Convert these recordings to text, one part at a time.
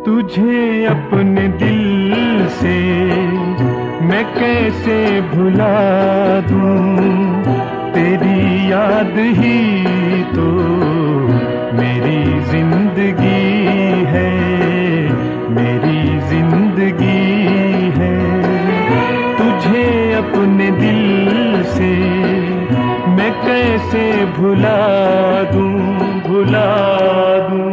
तुझे अपने दिल से मैं कैसे भुला दूं, तेरी याद ही तो मेरी जिंदगी है, मेरी जिंदगी है। तुझे अपने दिल से मैं कैसे भुला दूं, भुला दूं।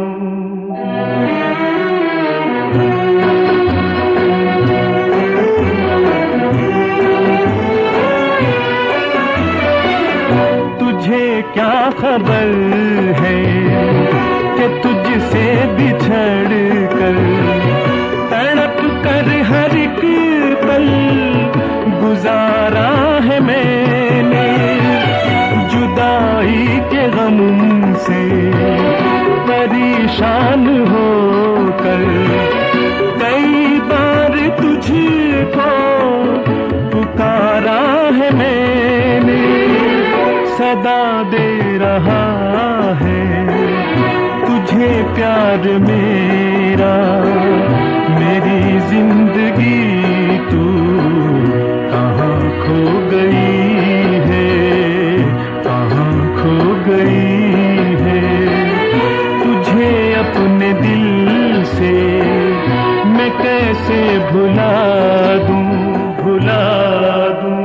तुझे क्या खबर है कि तुझसे बिछड़ कर तड़प कर हर एक पल गुजारा है मैंने, जुदाई के गम से परेशान होकर कई बार तुझको पुकारा है मैंने, सदा दे रहा है तुझे प्यार मेरा, मेरी जिंदगी तू कहाँ खो गई है, कहाँ खो गई है। तुझे अपने दिल से मैं कैसे भुला दूं, भुला दूं।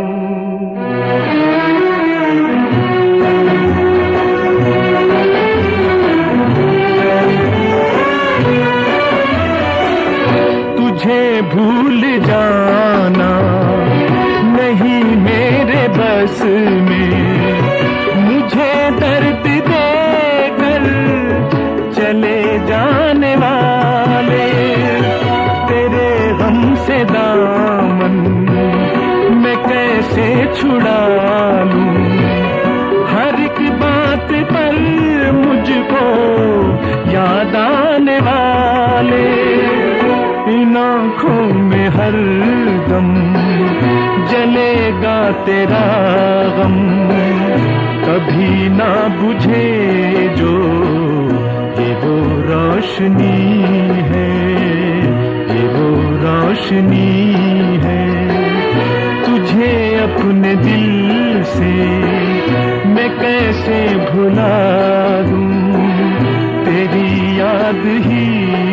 तुझे भूल जाना नहीं मेरे बस में, मुझे दर्द देकर चले जाने वाले, तेरे गम से दामन मैं कैसे छुड़ा लूं, हर एक बात पर मुझको याद आने वाले, इन आँखों में हर दम जलेगा तेरा गम, कभी ना बुझे जो ये वो रोशनी है, ये वो रोशनी है। तुझे अपने दिल से मैं कैसे भुला दूं, तेरी याद ही